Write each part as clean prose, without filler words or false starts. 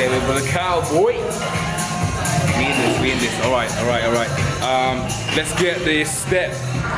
Okay, we've got a cowboy. We in this. All right. Let's get this step.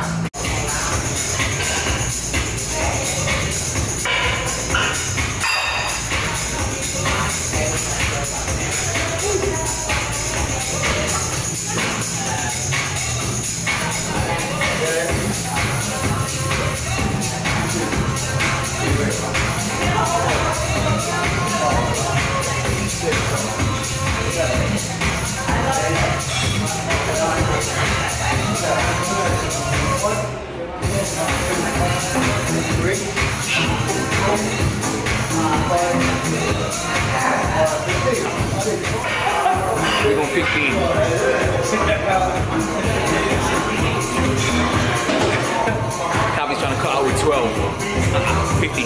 We're going 15. Calvin's trying to cut out with 12. 15.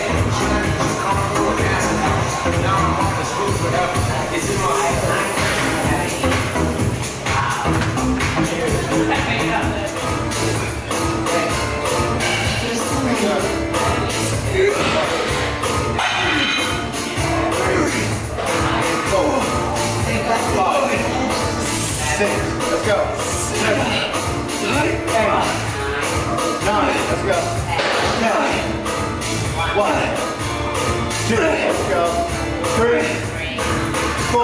Let's go. 7, 8, 9. Let's go. 10. 1, 2. Let's go. 3, 4,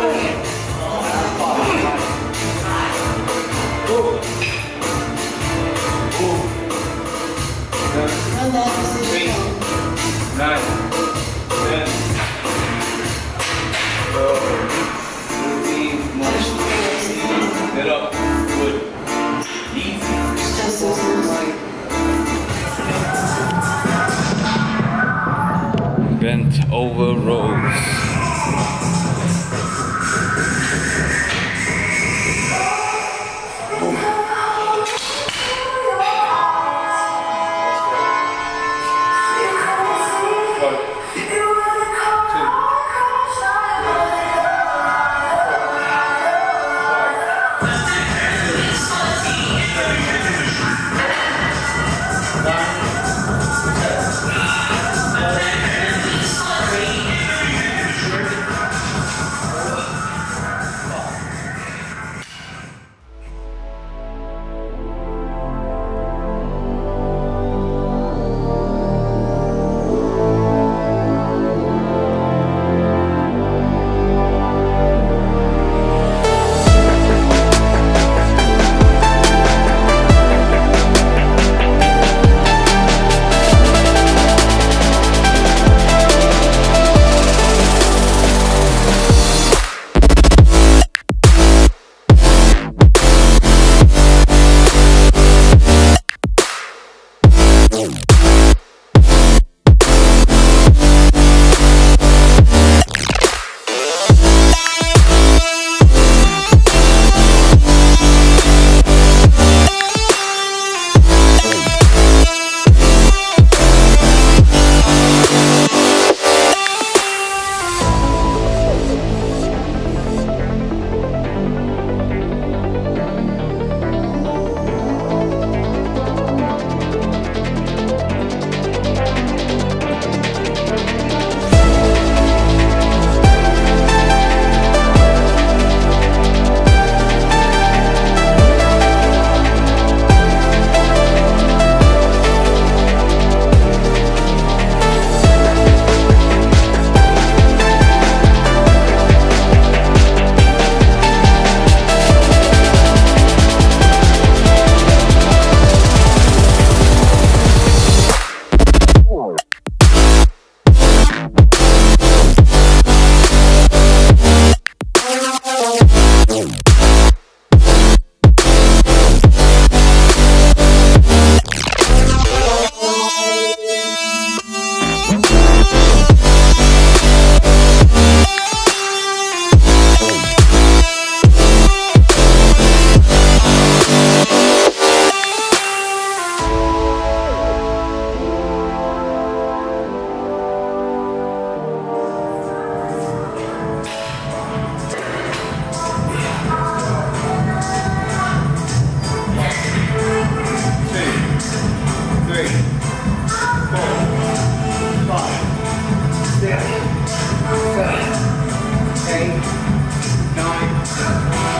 5. Ooh. 7, 8, 9, 10. Get up. Good. Easy. Bent over rows.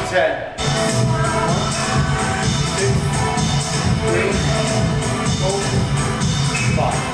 10. 1, 2, 3, 4, 5.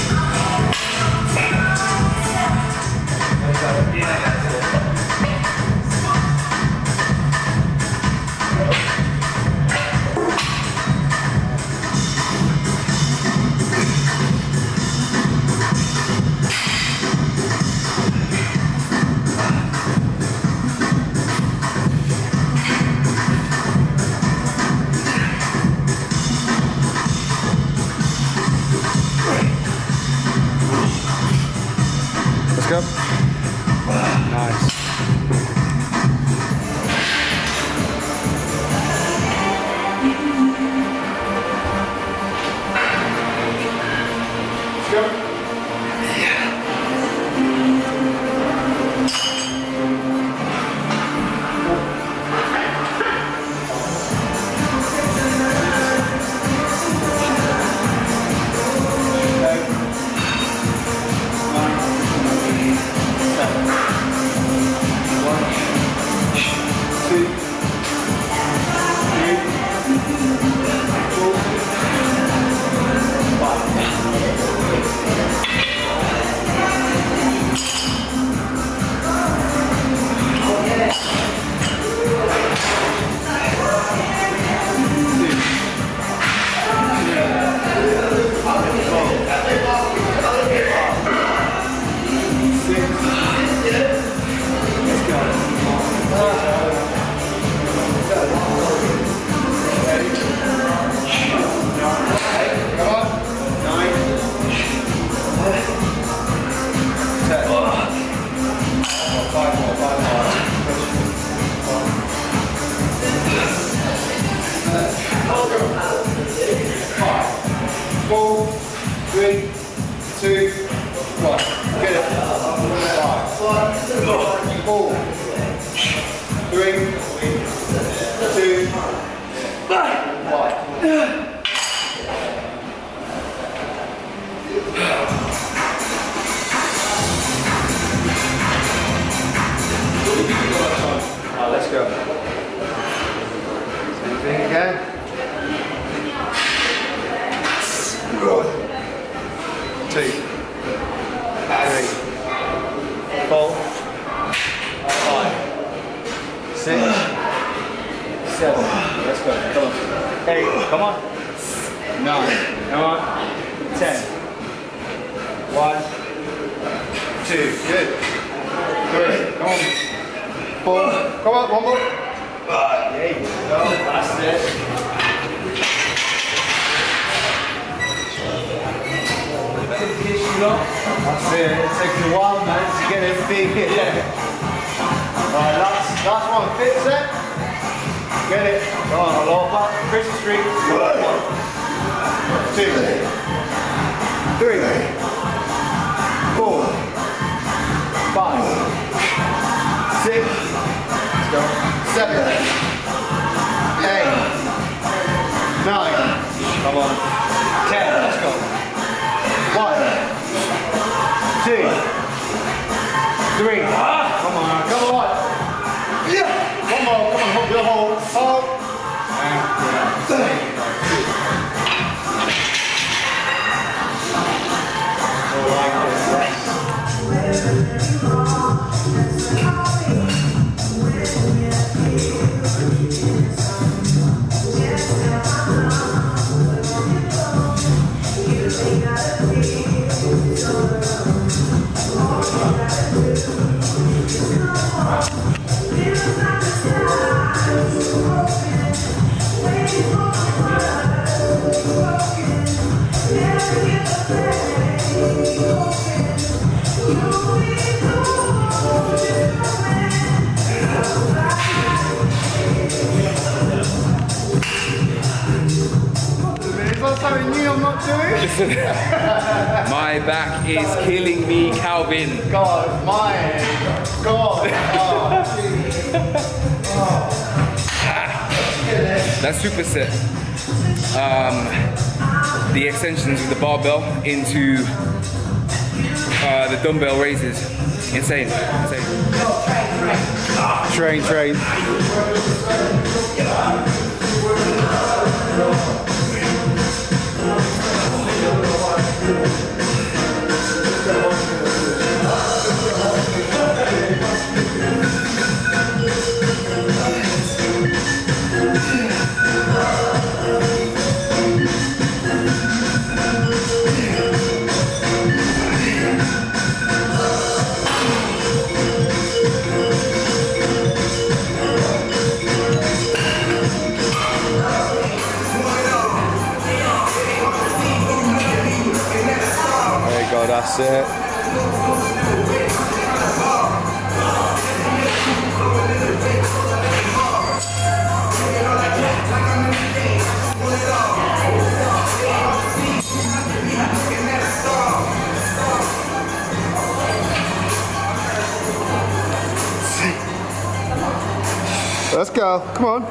Let's go. Nice. Let's go. Let's go. Same thing again. Good. 2, 3, 4, 5, 6, 7. Let's go. Come on. 8. Come on. 9. Come on. 10. 1, 2. Good. 3. Come on. 4. Come on. One more. There you go. That's it. That's it. It takes a while, man, to get everything in there. Right, last one. Fit set. Get it. Come on, lower back. Christmas tree. 1, 2, 3, 4, 5, 6. Let's go. 7, 8, 9. Come on. 10. Let's go. 1, 2, 3. Come on, come on. Yeah. One more. Come on, hold your hold. Hold. And something new I'm not doing? My back is killing me, Calvin. God, my God. That superset. The extensions with the barbell into the dumbbell raises. Insane. Insane. Train. There you go, that's it. Let's go, come on.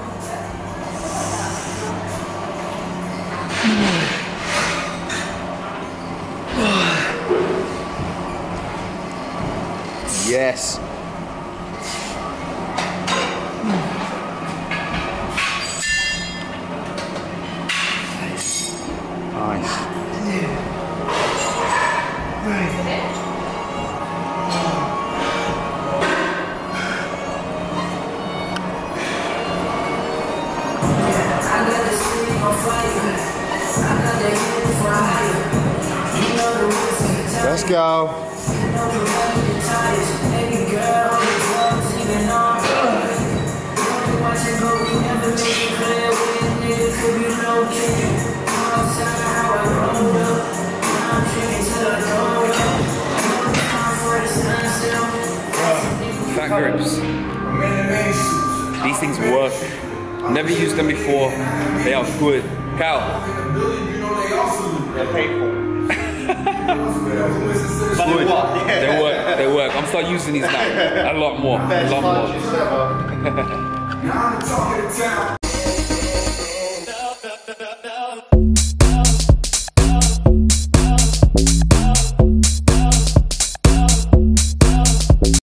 Yes. Nice. Let's go. Fat grips. These things work. Never used them before. They are good. Cal. They're painful. But Good. what? Yeah. They work. I'm start using these now. A lot more. Best punches ever.